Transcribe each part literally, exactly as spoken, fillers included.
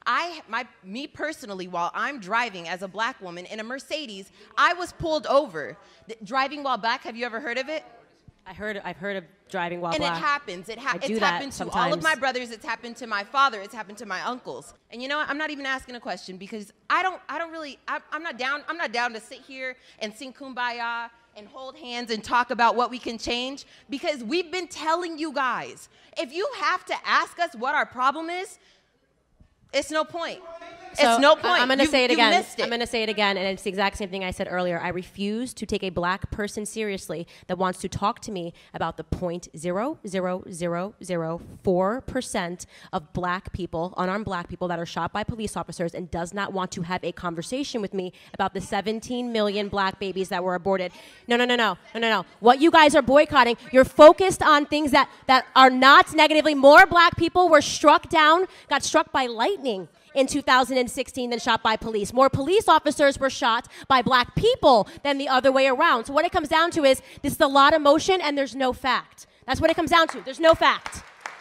I, my, me personally, while I'm driving as a black woman in a Mercedes, I was pulled over. The, driving while black, have you ever heard of it? I heard, I've heard of driving while and black. And it happens. It ha I do it's that happened to sometimes. all of my brothers. It's happened to my father. It's happened to my uncles. And you know what? I'm not even asking a question because I don't, I don't really, I, I'm not down, I'm not down to sit here and sing Kumbaya and hold hands and talk about what we can change, because we've been telling you guys, if you have to ask us what our problem is, it's no point. So it's no point. I'm going to say it again. It. I'm going to say it again, and it's the exact same thing I said earlier. I refuse to take a black person seriously that wants to talk to me about the zero point zero zero zero zero four percent of black people, unarmed black people that are shot by police officers, and does not want to have a conversation with me about the seventeen million black babies that were aborted. No, no, no, no, no, no, no. What you guys are boycotting, you're focused on things that, that are not negatively. More black people were struck down, got struck by lightning in two thousand sixteen than shot by police. More police officers were shot by black people than the other way around. So what it comes down to is this is a lot of motion and there's no fact. That's what it comes down to. There's no fact.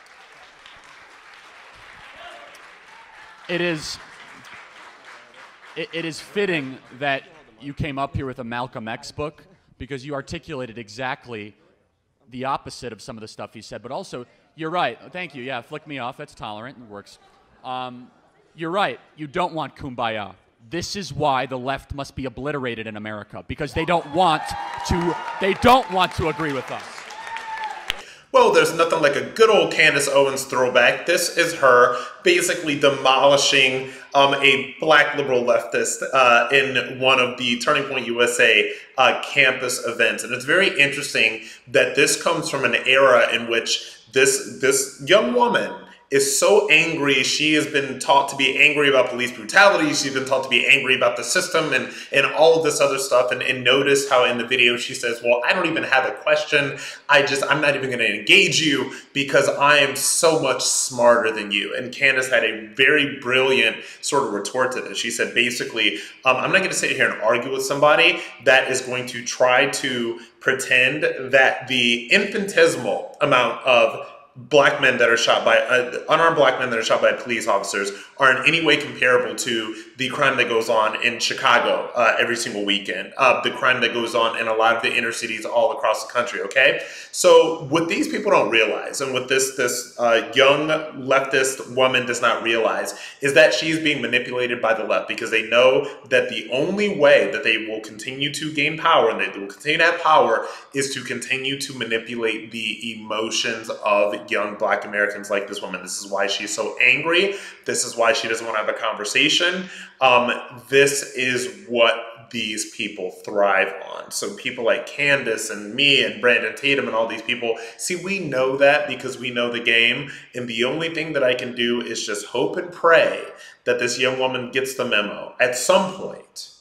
It is, it, it is fitting that you came up here with a Malcolm X book because you articulated exactly the opposite of some of the stuff he said. But also, you're right. Thank you. Yeah, flick me off. That's tolerant. It works. Um, You're right. You don't want kumbaya. This is why the left must be obliterated in America, because they don't want to. They don't want to agree with us. Well, there's nothing like a good old Candace Owens throwback. This is her basically demolishing um, a black liberal leftist uh, in one of the Turning Point U S A uh, campus events, and it's very interesting that this comes from an era in which this this young woman is so angry. She has been taught to be angry about police brutality. She's been taught to be angry about the system and, and all of this other stuff. And, and notice how in the video she says, well, I don't even have a question. I just, I'm not even going to engage you because I am so much smarter than you. And Candace had a very brilliant sort of retort to this. She said, basically, um, I'm not going to sit here and argue with somebody that is going to try to pretend that the infinitesimal amount of black men that are shot by, uh, unarmed black men that are shot by police officers are in any way comparable to the crime that goes on in Chicago uh, every single weekend, uh, the crime that goes on in a lot of the inner cities all across the country, okay? So what these people don't realize, and what this, this uh, young leftist woman does not realize, is that she's being manipulated by the left because they know that the only way that they will continue to gain power and they will continue to have power is to continue to manipulate the emotions of young black Americans like this woman. This is why she's so angry. This is why she doesn't want to have a conversation. Um, this is what these people thrive on. So people like Candace and me and Brandon Tatum and all these people, see, we know that because we know the game. And the only thing that I can do is just hope and pray that this young woman gets the memo at some point.